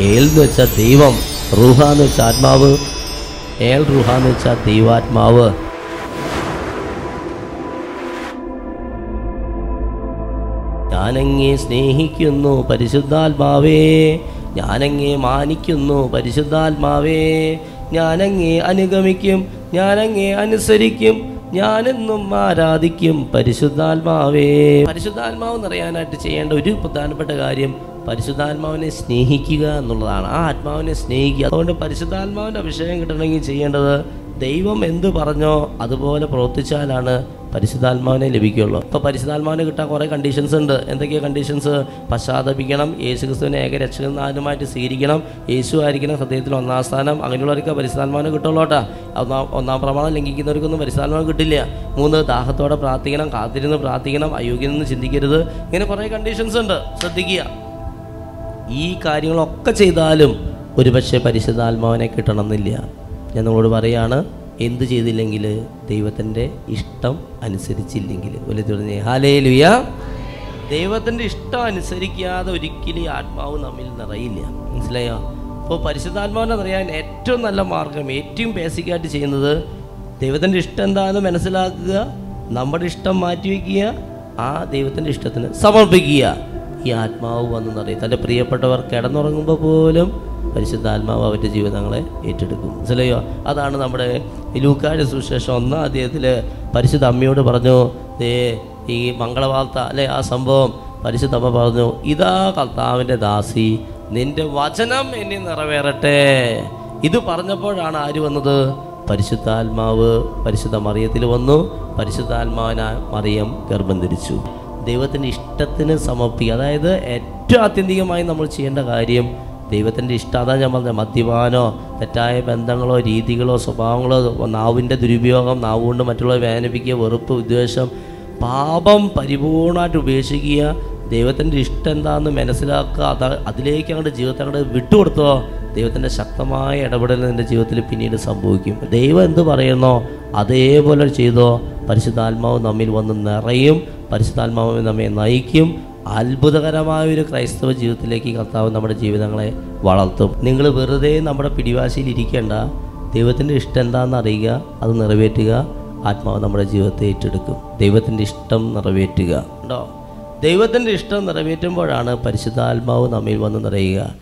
ഏൽ എന്ന് വെച്ചാൽ ദൈവം, റൂഹ എന്ന് വെച്ചാൽ ആത്മാവ്, ഏൽ റൂഹ എന്ന് വെച്ചാൽ ദൈവാത്മാവ്. ഞാനങ്ങേ സ്നേഹിക്കുന്നു പരിശുദ്ധാത്മാവേ, ഞാനങ്ങേ മാനിക്കുന്നു പരിശുദ്ധാത്മാവേ, ഞാനങ്ങേ അനുഗമിക്കും, ഞാനങ്ങേ അനുസരിക്കും, ഞാനെന്നും ആരാധിക്കും പരിശുദ്ധാത്മാവേ. പരിശുദ്ധാത്മാവ് നിറയാനായിട്ട് ചെയ്യേണ്ട ഒരു പ്രധാനപ്പെട്ട കാര്യം പരിശുദ്ധാത്മാവിനെ സ്നേഹിക്കുക എന്നുള്ളതാണ്. ആ ആത്മാവിനെ സ്നേഹിക്കുക. അതുകൊണ്ട് പരിശുദ്ധാത്മാവിൻ്റെ അഭിഷേകം കിട്ടണമെങ്കിൽ ചെയ്യേണ്ടത് ദൈവം എന്ത് പറഞ്ഞോ അതുപോലെ പ്രവർത്തിച്ചാലാണ് പരിശുദ്ധാത്മാവിനെ ലഭിക്കുകയുള്ളൂ. ഇപ്പോൾ പരിശുദ്ധാത്മാവിനെ കിട്ടാൻ കുറേ കണ്ടീഷൻസ് ഉണ്ട്. എന്തൊക്കെയാണ് കണ്ടീഷൻസ്? പശ്ചാത്തപിക്കണം, യേശു ക്രിസ്തുവിനെ ഏകരക്ഷകനാഥനുമായിട്ട് സ്വീകരിക്കണം, യേശു ആയിരിക്കണം ഹൃദയത്തിൽ ഒന്നാം സ്ഥാനം. അങ്ങനെയുള്ളവർക്ക് പരിശുദ്ധാത്മാവിനെ കിട്ടുള്ളൂ കേട്ടോ. ഒന്നാം പ്രമാണം ലംഘിക്കുന്നവർക്കൊന്നും പരിശുദ്ധാത്മാവ് കിട്ടില്ല. 3, ദാഹത്തോടെ പ്രാർത്ഥിക്കണം, കാത്തിരുന്ന് പ്രാർത്ഥിക്കണം, അയോഗ്യനെന്ന് ചിന്തിക്കരുത്. ഇങ്ങനെ കുറേ കണ്ടീഷൻസ് ഉണ്ട്, ശ്രദ്ധിക്കുക. ഈ കാര്യങ്ങളൊക്കെ ചെയ്താലും ഒരുപക്ഷെ പരിശുദ്ധാത്മാവിനെ കിട്ടണമെന്നില്ല. ഞാൻ നിങ്ങളോട് പറയാണ്, എന്ത് ചെയ്തില്ലെങ്കിൽ, ദൈവത്തിൻ്റെ ഇഷ്ടം അനുസരിച്ചില്ലെങ്കിൽ. വലിയ ഹല്ലേലൂയ. ദൈവത്തിൻ്റെ ഇഷ്ടം അനുസരിക്കാതെ ഒരിക്കലും ആത്മാവ് നമ്മിൽ നിറയില്ല. മനസ്സിലായോ? അപ്പോൾ പരിശുദ്ധാത്മാവിനെ നിറയാൻ ഏറ്റവും നല്ല മാർഗം, ഏറ്റവും ബേസിക്കായിട്ട് ചെയ്യുന്നത് ദൈവത്തിൻ്റെ ഇഷ്ടം എന്താണെന്ന് മനസ്സിലാക്കുക, നമ്മുടെ ഇഷ്ടം മാറ്റിവെക്കുക, ആ ദൈവത്തിൻ്റെ ഇഷ്ടത്തിന് സമർപ്പിക്കുക. ഈ ആത്മാവ് വന്ന് നിറയും. തൻ്റെ പ്രിയപ്പെട്ടവർ കിടന്നുറങ്ങുമ്പോൾ പോലും പരിശുദ്ധാത്മാവ് അവരുടെ ജീവിതങ്ങളെ ഏറ്റെടുക്കും. മനസ്സിലായോ? അതാണ് നമ്മുടെ ലൂക്കായുടെ സുവിശേഷം 1-ാം അധ്യായത്തിൽ പരിശുദ്ധ അമ്മയോട് പറഞ്ഞു, ഈ മംഗളവാർത്ത അല്ലെ, ആ സംഭവം പരിശുദ്ധ അമ്മ പറഞ്ഞു, ഇതാ കർത്താവിൻ്റെ ദാസി, നിന്റെ വചനം എന്നെ നിറവേറട്ടെ. ഇത് പറഞ്ഞപ്പോഴാണ് ആര് വന്നത്? പരിശുദ്ധാത്മാവ് പരിശുദ്ധ മറിയത്തിൽ വന്നു. പരിശുദ്ധാത്മാവിനെ മറിയം ഗർഭം ധരിച്ചു. ദൈവത്തിൻ്റെ ഇഷ്ടത്തിന് സമർപ്പിക്കുക. അതായത് ഏറ്റവും ആത്യന്തികമായി നമ്മൾ ചെയ്യേണ്ട കാര്യം ദൈവത്തിൻ്റെ ഇഷ്ടം. അതാ ഞാൻ പറഞ്ഞത്, മദ്യപാനോ തെറ്റായ ബന്ധങ്ങളോ രീതികളോ സ്വഭാവങ്ങളോ, നാവിൻ്റെ ദുരുപയോഗം, നാവ് കൊണ്ട് മറ്റുള്ളവരെ വേദനിപ്പിക്കുക, വെറുപ്പ്, വിദ്വേഷം, പാപം പരിപൂർണമായിട്ട് ഉപേക്ഷിക്കുക. ദൈവത്തിൻ്റെ ഇഷ്ടം എന്താണെന്ന് മനസ്സിലാക്കുക. അതിലേക്ക് അങ്ങോട്ട് ജീവിതത്തെ അങ്ങോട്ട് വിട്ടുകൊടുത്തോ, ദൈവത്തിൻ്റെ ശക്തമായ ഇടപെടൽ നിൻ്റെ ജീവിതത്തിൽ പിന്നീട് സംഭവിക്കും. ദൈവം എന്ത് പറയുന്നോ അതേപോലെ ചെയ്തോ, പരിശുദ്ധാത്മാവ് നമ്മിൽ വന്ന് നിറയും, പരിശുദ്ധാത്മാവ് നമ്മെ നയിക്കും. അത്ഭുതകരമായൊരു ക്രൈസ്തവ ജീവിതത്തിലേക്ക് കർത്താവ് നമ്മുടെ ജീവിതങ്ങളെ വളർത്തും. നിങ്ങൾ വെറുതെ നമ്മുടെ പിടിവാശിയിൽ ഇരിക്കേണ്ട. ദൈവത്തിൻ്റെ ഇഷ്ടം എന്താണെന്ന് അറിയുക, അത് നിറവേറ്റുക. ആത്മാവ് നമ്മുടെ ജീവിതത്തെ ഏറ്റെടുക്കും. ദൈവത്തിൻ്റെ ഇഷ്ടം നിറവേറ്റുക. ഉണ്ടോ? ദൈവത്തിൻ്റെ ഇഷ്ടം നിറവേറ്റുമ്പോഴാണ് പരിശുദ്ധാത്മാവ് നമ്മിൽ വന്ന് നിറയുക.